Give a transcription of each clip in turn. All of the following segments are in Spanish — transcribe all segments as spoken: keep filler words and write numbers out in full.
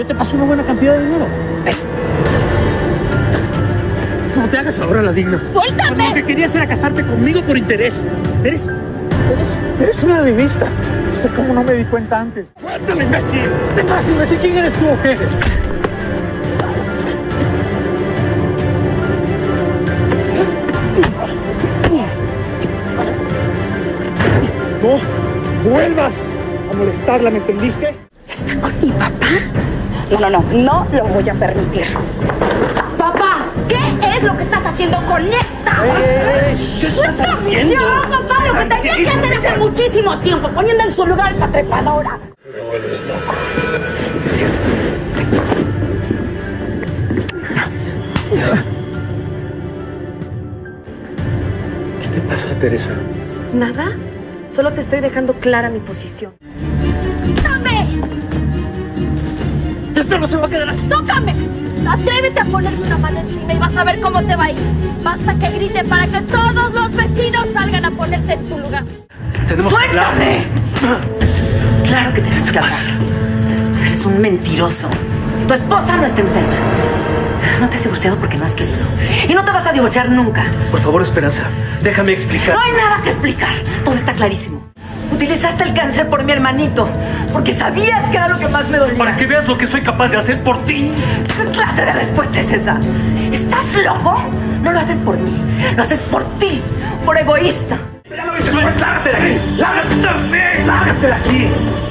yo te paso una buena cantidad de dinero. ¿Ves? No te hagas ahora la digna. ¡Suéltame! Lo que querías era casarte conmigo por interés. Eres... Eres... Eres una revista. No sé cómo no me di cuenta antes. ¡Suéltame, imbécil! ¿Qué pasa, imbécil? ¿Quién eres tú o qué? No vuelvas a molestarla, ¿me entendiste? ¿Está con mi papá? No, no, no, no lo voy a permitir. Papá, ¿qué es lo que estás haciendo con esta? Eh, ¿Qué estás haciendo? Ya, papá, lo que tenía que hacer hace muchísimo tiempo, poniendo en su lugar esta trepadora. Me vuelves loco. ¿Qué te pasa, Teresa? Nada, solo te estoy dejando clara mi posición. ¡Tócame! ¡Esto no se va a quedar así! ¡Tócame! Atrévete a ponerme una mano encima y vas a ver cómo te va a ir. Basta que grite para que todos los vecinos salgan a ponerte en tu lugar. ¡Suéltame! Claro que te vas a escapar. Eres un mentiroso. Tu esposa no está enferma. No te has divorciado porque no has querido. Y no te vas a divorciar nunca. Por favor, Esperanza, déjame explicar. No hay nada que explicar. Todo está clarísimo. Utilizaste el cáncer por mi hermanito, porque sabías que era lo que más me dolía. Para que veas lo que soy capaz de hacer por ti. ¿Qué clase de respuesta es esa? ¿Estás loco? No lo haces por mí, lo haces por ti, por egoísta. ¡Ya lo viste! ¡Lárgate de aquí! ¡Lárgate también! ¡Lárgate de aquí!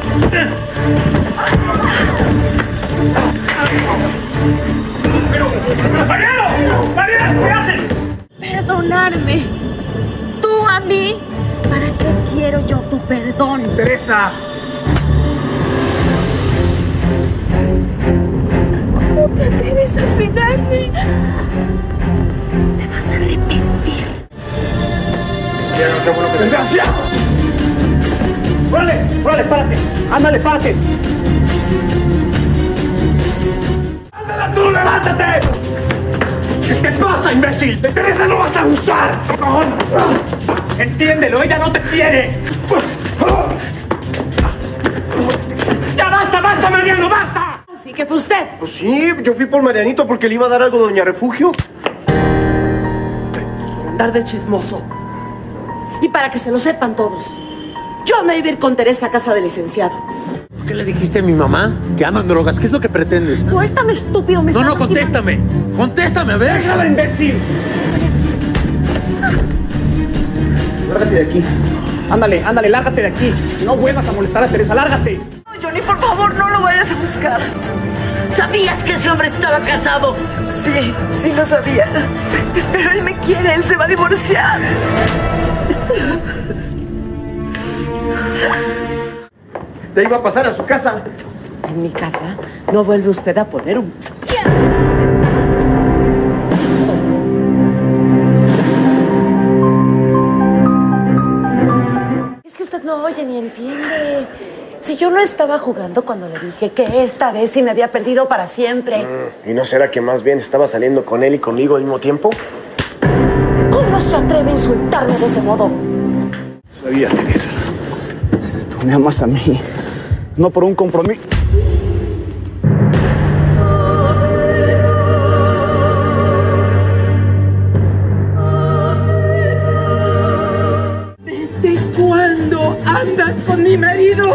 ¡Pero! ¡Mariano! ¡Mariano! ¿Qué haces? Perdonarme. ¿Tú a mí? ¿Para qué quiero yo tu perdón? ¡Teresa! ¿Cómo te atreves a pegarme? Te vas a arrepentir. ¡Desgraciado! ¡Órale! ¡Órale, párate! ¡Ándale, párate! ¡Ándale tú, levántate! ¿Qué te pasa, imbécil? ¡De Teresa no vas a gustar! ¡Entiéndelo! ¡Ella no te quiere! ¡Ya basta, basta, Mariano, basta! ¿Así que fue usted? Pues sí, yo fui por Marianito porque le iba a dar algo a Doña Refugio. Por andar de chismoso. Y para que se lo sepan todos, yo me iba a ir con Teresa a casa del licenciado. ¿Por qué le dijiste a mi mamá que ando en drogas? ¿Qué es lo que pretendes? Suéltame, estúpido. Me No, estás no, contéstame. Contéstame, a ver. ¡Déjala, imbécil! Lárgate de aquí. Ándale, ándale, lárgate de aquí. No vuelvas a molestar a Teresa, lárgate. No, Johnny, por favor, no lo vayas a buscar. ¿Sabías que ese hombre estaba casado? Sí, sí lo sabía. Pero él me quiere, él se va a divorciar. Te iba a pasar a su casa. En mi casa no vuelve usted a poner un pie. Es que usted no oye ni entiende. Si yo no estaba jugando cuando le dije que esta vez sí me había perdido para siempre. Mm, ¿Y no será que más bien estaba saliendo con él y conmigo al mismo tiempo? ¿Cómo se atreve a insultarme de ese modo? Sabía, Teresa. Tú me amas a mí, no por un compromiso. ¿Desde cuándo andas con mi marido?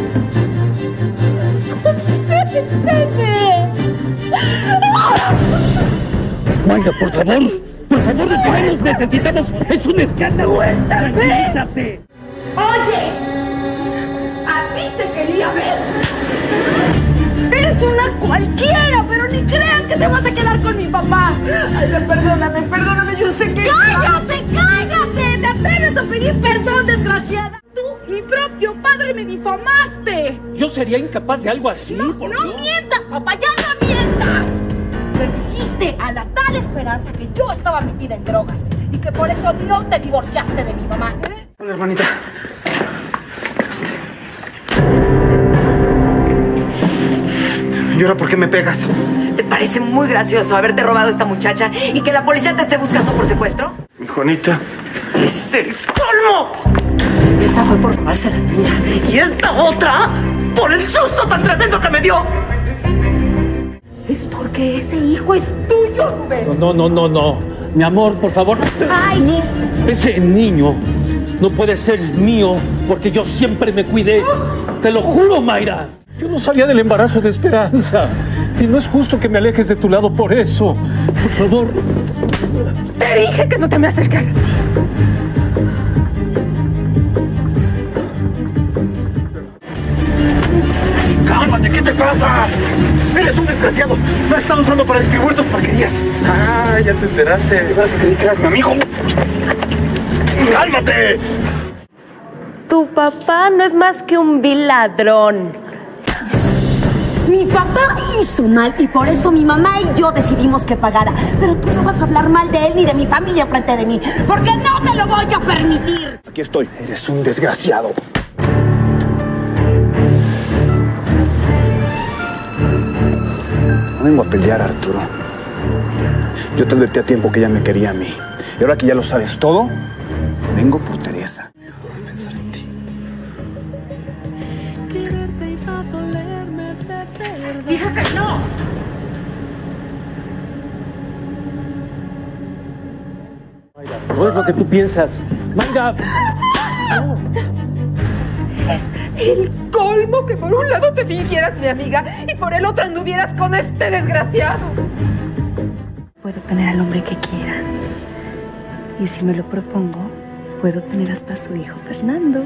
Mayra, por favor. Por favor, detenidos. Necesitamos. Es un escándalo. Tranquilízate. ¡Oye! ¡A ti te quería ver! ¡Eres una cualquiera! Pero ni creas que te vas a quedar con mi papá. Ay, perdóname, perdóname, yo sé que... ¡Cállate, cállate! ¿Te atreves a pedir perdón, desgraciada? Tú, mi propio padre, me difamaste. Yo sería incapaz de algo así. No, por no Dios. mientas, papá, ya no mientas. Me dijiste a la tal Esperanza que yo estaba metida en drogas y que por eso no te divorciaste de mi mamá. ¿eh? Hola, hermanita. ¿Y ahora por qué me pegas? ¿Te parece muy gracioso haberte robado a esta muchacha y que la policía te esté buscando por secuestro? Mi Juanita. ¡Es el colmo! Esa fue por robarse a la niña y esta otra por el susto tan tremendo que me dio. Es porque ese hijo es tuyo, Rubén. No, no, no, no. Mi amor, por favor. Ay. No. Ese niño no puede ser mío porque yo siempre me cuidé. Te lo juro, Mayra. Yo no sabía del embarazo de Esperanza. Y no es justo que me alejes de tu lado por eso. Por favor. Te dije que no te me acercaras. ¡Cálmate! ¿Qué te pasa? ¡Eres un desgraciado! ¡Me has estado usando para distribuir tus porquerías! ¡Ah! Ya te enteraste. Vas a creer que eras mi amigo. ¡Cálmate! Tu papá no es más que un vil ladrón. Mi papá hizo mal y por eso mi mamá y yo decidimos que pagara. Pero tú no vas a hablar mal de él ni de mi familia enfrente de mí, porque no te lo voy a permitir. Aquí estoy. Eres un desgraciado. No vengo a pelear, Arturo. Yo te advertí a tiempo que ella me quería a mí. Y ahora que ya lo sabes todo, vengo por Teresa. Dejo de pensar en ti. ¡Dije que no! No es lo que tú piensas. Mayra. El colmo que por un lado te fingieras mi amiga y por el otro anduvieras con este desgraciado. Puedo tener al hombre que quiera. Y si me lo propongo, puedo tener hasta su hijo, Fernando.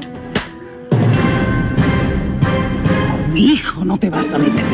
Con mi hijo no te vas a meter.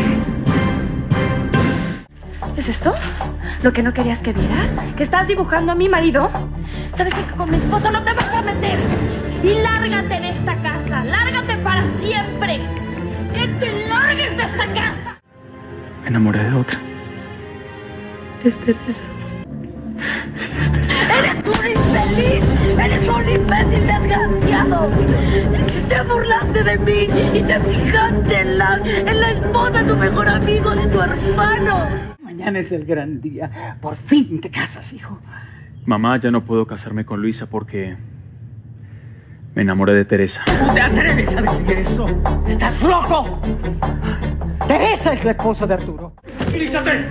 ¿Es esto? ¿Lo que no querías que viera? ¿Que estás dibujando a mi marido? ¿Sabes que con mi esposo no te vas a meter? Y lárgate de esta casa. ¡Lárgate para siempre! ¡Que te largues de esta casa! Me enamoré de otra. Es Teresa. Sí, es Teresa. ¡Eres un infeliz! ¡Eres un imbécil desgraciado! Te burlaste de mí y te fijaste en la, en la esposa de tu mejor amigo, de tu hermano. Mañana es el gran día. Por fin te casas, hijo. Mamá, ya no puedo casarme con Luisa porque me enamoré de Teresa. ¿Cómo te atreves a decir eso? ¡Estás loco! Teresa es la esposa de Arturo. ¡Ilízate!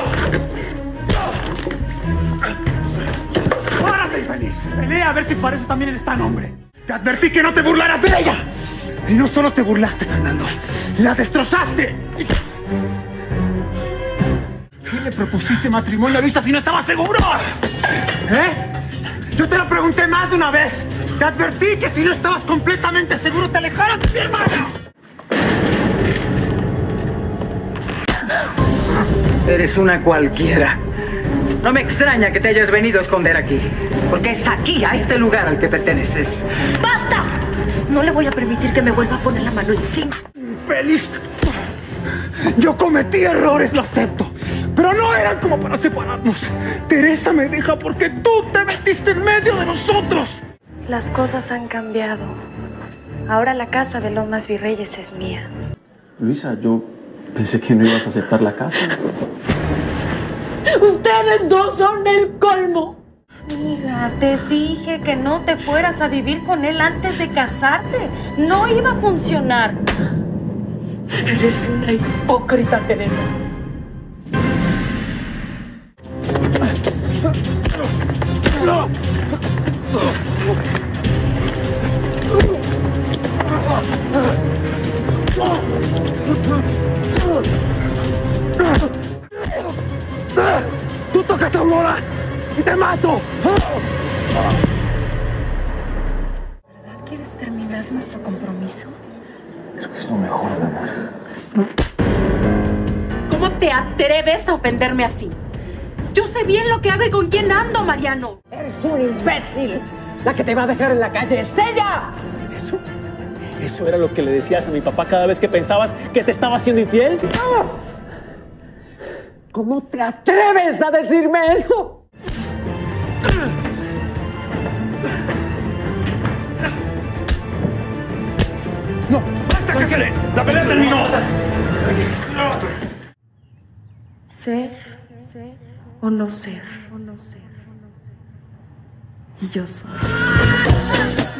¡Párate, infeliz! Pelea a ver si para eso también eres tan hombre. Te advertí que no te burlaras de ella. Y no solo te burlaste, Fernando. ¡La destrozaste! ¿Qué le propusiste matrimonio a Luisa si no estabas seguro? ¿Eh? Yo te lo pregunté más de una vez. Te advertí que si no estabas completamente seguro te alejaras de mi hermana. Eres una cualquiera. No me extraña que te hayas venido a esconder aquí, porque es aquí, a este lugar al que perteneces. ¡Basta! No le voy a permitir que me vuelva a poner la mano encima. ¡Infeliz! Yo cometí errores, lo acepto. Pero no eran como para separarnos. Teresa me deja porque tú te metiste en medio de nosotros. Las cosas han cambiado. Ahora la casa de Lomas Virreyes es mía. Luisa, yo pensé que no ibas a aceptar la casa. Ustedes dos son el colmo. Amiga, te dije que no te fueras a vivir con él antes de casarte. No iba a funcionar. Eres una hipócrita, Teresa. ¡Tú tocas a Aurora y te mato! ¿Quieres terminar nuestro compromiso? Creo que es lo mejor, mi amor. ¿Cómo te atreves a ofenderme así? Yo sé bien lo que hago y con quién ando, Mariano. Eres un imbécil. La que te va a dejar en la calle es ella. ¿Eso? ¿Eso era lo que le decías a mi papá cada vez que pensabas que te estaba haciendo infiel? ¡Ah! ¿Cómo te atreves a decirme eso? ¡No! ¡Basta, Cáceres! ¡La pelea terminó! Ser o no ser. Y yo soy.